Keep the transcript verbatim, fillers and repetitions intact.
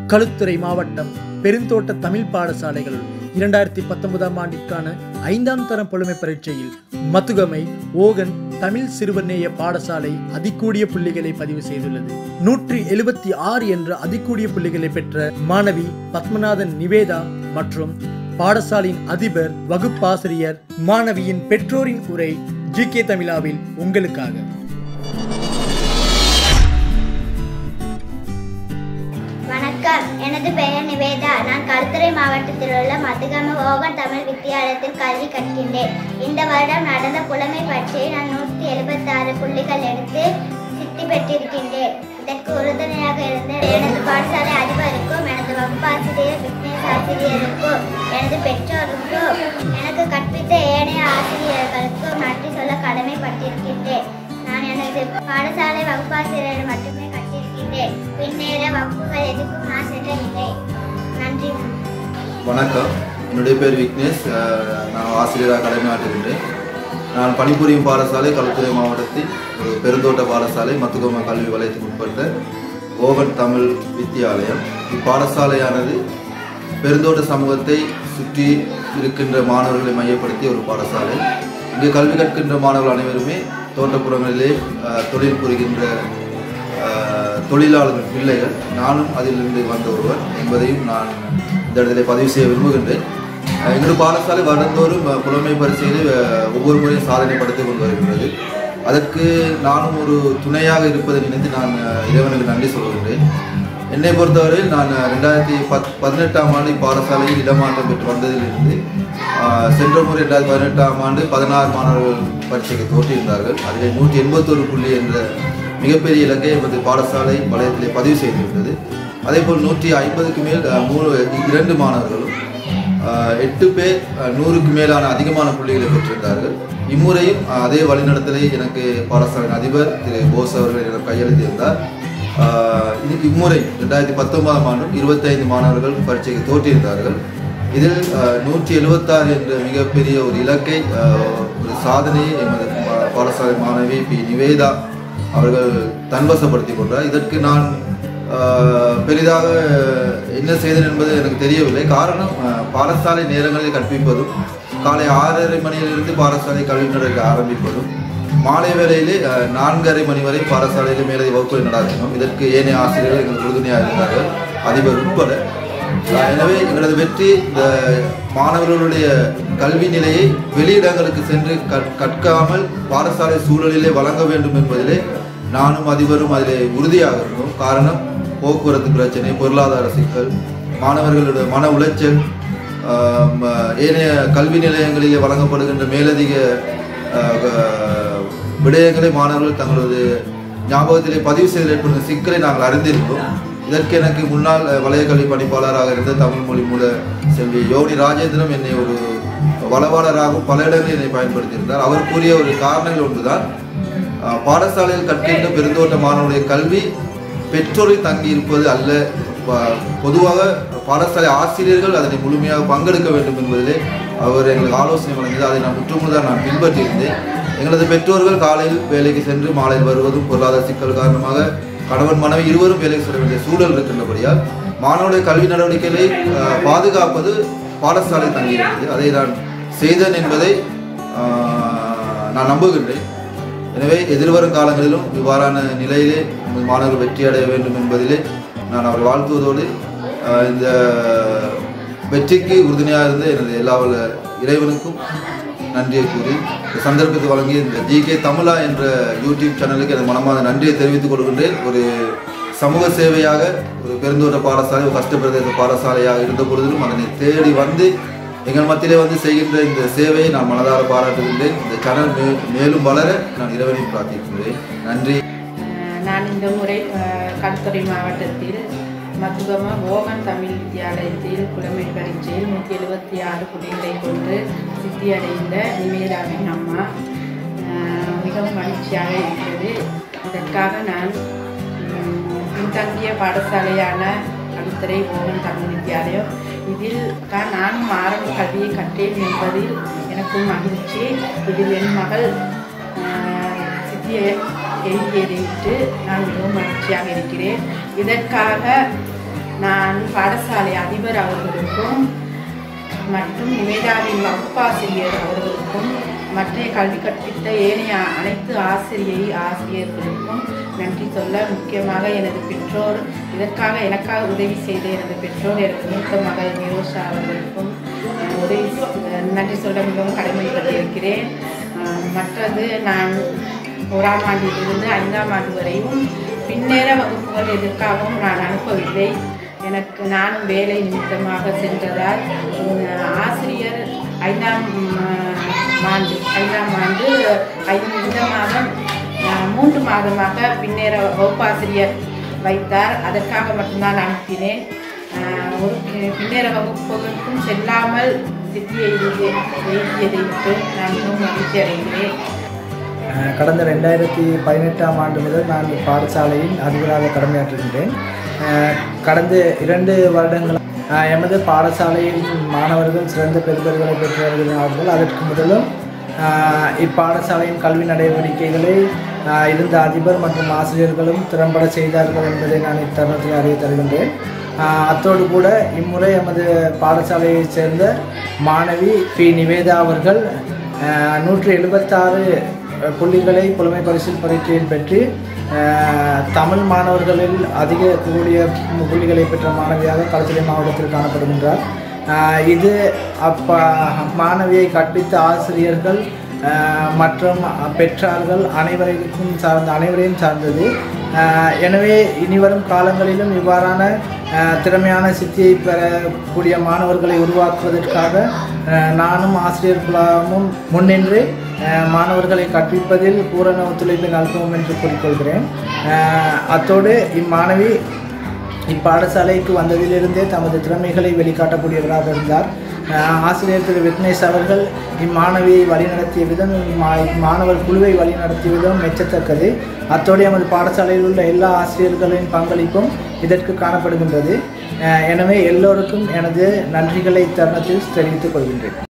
களுத்துறை மாவட்டம் பெருந்தோட்ட தமிழ் பாடசாலைகளுள் இரண்டாயிரத்தி பத்தொன்பதாம் ஆண்டிற்கான ஐந்தாம் தரம் புலமை பரீட்சையில் மத்துகமை ஓகன் தமிழ் சிறுவர்நேய பாடசாலை அதிகூடிய புள்ளிகளை பதிவு செய்துள்ளது. நூற்றி எழுபத்தி ஆறு என்ற அதிகூடிய புள்ளிகளை பெற்ற மாணவி பத்மநாதன் நிவேதா மற்றும் பாடசாலையின் அதிபர் வகுப்பாசிரியர் மாணவியின் பெற்றோரின் உரை ஜி கே தமிழாவில் உங்களுக்காக. வணக்கம், எனது பெயர் நிவேதா. நான் களுத்துறை மாவட்டத்தில் உள்ள மத்துகமை ஓகன் தமிழ் வித்தியாலயத்தில் கல்வி கற்கின்றேன். இந்த வருடம் நடந்த புலமை பரீட்சையை நான் நூற்றி எழுபத்தி ஆறு புள்ளிகள் எடுத்து சித்தி பெற்றிருக்கின்றேன். இதற்கு உறுதுணையாக இருந்த எனது பாடசாலை அதிபருக்கும் எனது வகுப்பாசிரியர் விக்னேஷ் ஆசிரியருக்கும் எனது பெற்றோருக்கும் எனக்கு கற்பித்த ஏனைய ஆசிரியர்களுக்கும் நன்றி சொல்ல கடமைப்பட்டிருக்கின்றேன். நான் எனது பாடசாலை வகுப்பாசிரியரை மட்டுமே கற்றிருக்கின்றேன். பின்னேற வகுப்புகள் எதுக்கும் நான் சென்றதில்லை. நன்றி. வணக்கம், என்னுடைய பேர் விக்னேஷ். நான் ஆசிரியராக கடமையாற்றுகின்றேன். நான் பணிபுரியும் பாடசாலை களுத்துறை மாவட்டத்தில் ஒரு பெருந்தோட்ட பாடசாலை மத்துகமை கல்வி வலயத்துக்கு உட்பட்ட ஓகன் தமிழ் வித்தியாலயம். இப்பாடசாலையானது பெருந்தோட்ட சமூகத்தை சுற்றி இருக்கின்ற மாணவர்களை மையப்படுத்திய ஒரு பாடசாலை. இங்கே கல்வி கற்கின்ற மாணவர்கள் அனைவருமே தோட்டப்புறங்களிலே தொழில் புரிகின்ற தொழிலாளர்கள் பிள்ளைகள். நானும் அதிலிருந்து வந்த ஒருவர் என்பதையும் நான் இந்த இடத்துல பதிவு செய்ய விரும்புகின்றேன். எங்களது பாடசாலை வருடந்தோறும் புலமை பரிசையில் ஒவ்வொரு முறையும் சாதனை படுத்திக் கொண்டு வருகின்றது. அதற்கு நானும் ஒரு துணையாக இருப்பதை நினைத்து நான் இறைவனுக்கு நன்றி சொல்கின்றேன். என்னை பொறுத்தவரையில் நான் ரெண்டாயிரத்தி பத் பதினெட்டாம் ஆண்டு பாடசாலையில் இடமாற்றம் பெற்று வந்ததிலிருந்து சென்ற முறை ரெண்டாயிரத்தி பதினெட்டாம் ஆண்டு பதினாறு மாணவர்கள் பரீட்சைக்கு தோற்றியிருந்தார்கள். அதில் நூற்றி எண்பத்தோரு புள்ளி என்ற மிகப்பெரிய இலக்கை எமது பாடசாலை வலயத்திலே பதிவு செய்திருந்தது. அதேபோல் நூற்றி ஐம்பதுக்கு மேல் மூணு இரண்டு மாணவர்களும் எட்டு பேர் நூறுக்கு மேலான அதிகமான புள்ளிகளை பெற்றிருந்தார்கள். இம்முறையும் அதே வழிநடத்தலை எனக்கு பாடசாலையின் அதிபர் திரு போஸ் அவர்கள் எனக்கு கையெழுத்தியிருந்தார். இம்முறை ரெண்டாயிரத்தி பத்தொன்பதாம் ஆண்டும் இருபத்தி ஐந்து மாணவர்கள் பரீட்சைக்கு தோற்றியிருந்தார்கள். இதில் நூற்றி எழுபத்தாறு என்ற மிகப்பெரிய ஒரு இலக்கை, ஒரு சாதனையை எமது பாடசாலை மாணவி பி நிவேதா அவர்கள் தன்வசப்படுத்தி கொண்டார். இதற்கு நான் பெரிதாக என்ன செய்தேன் என்பது எனக்கு தெரியவில்லை. காரணம், பாடசாலை நேரங்களில் கற்பிப்பதும் காலை ஆறரை மணியிலிருந்து பாடசாலை கல்வி நடக்க ஆரம்பிப்பதும் மாலை வேளையிலே நான்கரை மணி வரை பாடசாலையில் மேலதிக வகுப்புகளை நடாத்தினோம். இதற்கு ஏனைய ஆசிரியர்கள் எங்களுக்கு உறுதுணையாக இருந்தார்கள், அதிபர் உட்பட. எனவே எங்களது வெற்றி இந்த மாணவர்களுடைய கல்வி நிலையை வெளியிடங்களுக்கு சென்று கற்காமல் பாடசாலை சூழலிலே வழங்க வேண்டும் என்பதிலே நானும் அதிபரும் அதிலே உறுதியாக இருந்தோம். காரணம், போக்குவரத்து பிரச்சனை, பொருளாதார சிக்கல், மாணவர்களுடைய மன உளைச்சல், ஏனைய கல்வி நிலையங்களிலே வழங்கப்படுகின்ற மேலதிக விடயங்களை மாணவர்கள் தங்களது ஞாபகத்திலே பதிவு செய்து ஏற்படுகின்ற சிக்கலை நாங்கள் அறிந்திருந்தோம். இதற்கு எனக்கு முன்னாள் வலய கல்வி பணிப்பாளராக இருந்த தமிழ் மொழி மூல செல்வி யோனி ராஜேந்திரம் என்னை ஒரு வளவாளராகவும் பல இடங்களில் என்னை பயன்படுத்தியிருந்தார். அவர் கூறிய ஒரு காரணங்கள் ஒன்றுதான், பாடசாலையில் கற்கின்ற பெருந்தோட்ட மாணவருடைய கல்வி பெற்றோரில் தங்கி இருப்பது அல்ல, பொதுவாக பாடசாலை ஆசிரியர்கள் அதனை முழுமையாக பங்கெடுக்க வேண்டும் என்பதிலே அவர் எங்களுக்கு ஆலோசனை வழங்கியது. அதை நான் முற்றுமுழுதாக நான் பின்பற்றியிருந்தேன். எங்களது பெற்றோர்கள் காலையில் வேலைக்கு சென்று மாலையில் வருவதும் பொருளாதார சிக்கல் காரணமாக கணவன் மனைவி இருவரும் வேலைக்கு செல்ல வேண்டிய சூழல் இருக்கின்றபடியால் மாணவருடைய கல்வி நடவடிக்கைகளை பாதுகாப்பது பாடசாலை தங்கியிருந்தது. அதை நான் செய்தேன் என்பதை நான் நம்புகின்றேன். எனவே எதிர்வரும் காலங்களிலும் இவ்வாறான நிலையிலே மாணவர்கள் வெற்றி அடைய வேண்டும் என்பதிலே நான் அவர்கள் வாழ்த்துவதோடு இந்த வெற்றிக்கு உறுதுணையாக இருந்த எனது எல்லா இறைவனுக்கும் நன்றியை கூறி இந்த சந்தர்ப்பத்தை வழங்கிய இந்த ஜி கே தமிழா என்ற யூடியூப் சேனலுக்கு எனது மனமார்ந்த நன்றியை தெரிவித்துக் கொள்கின்றேன். ஒரு சமூக சேவையாக ஒரு பெருந்தோட்ட பாடசாலை, ஒரு கஷ்டப்பிரதேச பாடசாலையாக இருந்த பொழுதிலும் அதனை தேடி வந்து எங்கள் மத்தியிலே வந்து செய்கின்ற இந்த சேவையை நான் மனதார பாராட்டுகின்றேன். இந்த சேனல் மே மேலும் வளர நான் இறைவனை பிரார்த்திக்கின்றேன். நன்றி. நான் இந்த முறை களுத்துறை மாவட்டத்தில் மத்துகமை ஓகன் தமிழ் வித்தியாலயத்தில் புலமை பரீட்சையில் நூற்றி எழுபத்தி ஆறு புள்ளிகளை கொண்டு சித்தியடைந்த நிவேதாவின் அம்மா. மிகவும் மகிழ்ச்சியாக இருக்கிறது. இதற்காக நான் பின்தங்கிய பாடசாலையான களுத்துறை ஓகன் தமிழ் வித்தியாலயம், இதில் தான் நானும் ஆரம்ப கல்வியை கற்றேன் என்பதில் எனக்கும் மகிழ்ச்சி. இதில் என் மகள் சித்தியை எழுதியதை விட்டு நான் மிகவும் மகிழ்ச்சியாக இருக்கிறேன். இதற்காக நான் பாடசாலை அதிபர் அவர்களுக்கும் மற்றும் நிவேதாவின் வகுப்பாசிரியர் அவர்களுக்கும் மற்ற கல்வி கற்பித்த ஏனைய அனைத்து ஆசிரியை ஆசிரியர்களுக்கும் நன்றி சொல்ல, முக்கியமாக எனது பெற்றோர், இதற்காக எனக்காக உதவி செய்த எனது பெற்றோர், எனது மூத்த மகள் நிரோஷா அவர்களுக்கும் உதவி நன்றி சொல்ல மிகவும் கடமைப்பட்டிருக்கிறேன். மற்றது நான் ஓராம் ஆண்டிலிருந்து ஐந்தாம் ஆண்டு வரையும் பின்னேற வகுப்புகள் எதற்காகவும் நான் அனுப்பவில்லை. எனக்கு நானும் வேலை நிமித்தமாக சென்றதால் ஆசிரியர் ஐந்தாம் ஆண்டு ஐந்தாம் ஆண்டு இந்த மாதம் மூன்று மாதமாக பின்னேற வகுப்பாசிரியர் வைத்தார். அதற்காக மட்டும்தான் அனுப்பினேன். ஒரு பின்னேற வகுப்புகளுக்கும் செல்லாமல் சித்தியை எழுதியதை விட்டு நான் மிகவும் மகிழ்ச்சி அடைகிறேன். கடந்த ரெண்டாயிரத்தி பதினெட்டாம் ஆண்டு முதல் நான் பாடசாலையின் அதிபராக கடமையாற்றுகின்றேன். கடந்த இரண்டு வருடங்கள் எமது பாடசாலையின் மாணவர்கள் சிறந்த பெறுதல்களை பெற்று வருகிறார்கள். அதற்கு முதலும் இப்பாடசாலையின் கல்வி நடவடிக்கைகளை இருந்த அதிபர் மற்றும் ஆசிரியர்களும் திறம்பட செய்தார்கள் என்பதை நான் இத்தருணத்தில் அறிய தருகின்றேன். அத்தோடு கூட இம்முறை எமது பாடசாலையைச் சேர்ந்த மாணவி பி நிவேதா அவர்கள் நூற்றி எழுபத்தாறு புள்ளிகளை புலமை பரிசில் பரீட்சையில் பெற்று தமிழ் மாணவர்களில் அதிக கூடிய புள்ளிகளை பெற்ற மாணவியாக களத்துறை மாவட்டத்தில் காணப்படுகின்றார். இது அப்ப மாணவியை கற்பித்த ஆசிரியர்கள் மற்றும் பெற்றார்கள் அனைவருக்கும் சார்ந்த அனைவரையும் சார்ந்தது. எனவே இனிவரும் காலங்களிலும் இவ்வாறான திறமையான சித்தியை பெறக்கூடிய மாணவர்களை உருவாக்குவதற்காக நானும் ஆசிரியர் குழாமும் முன்னின்று மாணவர்களை கற்பிப்பதில் பூரண ஒத்துழைப்பை நல்குவோம் என்று கூறிக்கொள்கிறேன். அத்தோடு இம்மாணவி இப்பாடசாலைக்கு வந்ததிலிருந்தே தமது திறமைகளை வெளிக்காட்டக்கூடியவராக இருந்தார். ஆசிரியர் திரு விக்னேஷ் அவர்கள் இம்மாணவியை வழிநடத்திய விதம், மாணவர் குழுவை வழிநடத்திய விதம் மெச்சத்தக்கது. அத்தோடு எமது பாடசாலையில் உள்ள எல்லா ஆசிரியர்களின் பங்களிப்பும் இதற்கு காணப்படுகின்றது. எனவே எல்லோருக்கும் எனது நன்றிகளை தருணத்தில் தெரிவித்துக் கொள்கின்றேன்.